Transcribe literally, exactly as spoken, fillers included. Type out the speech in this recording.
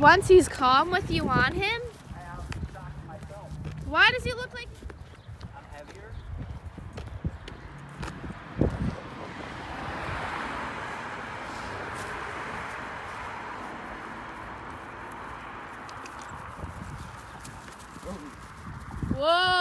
once he's calm with you on him? I was shocked myself. Why does he look like... I'm heavier. Whoa!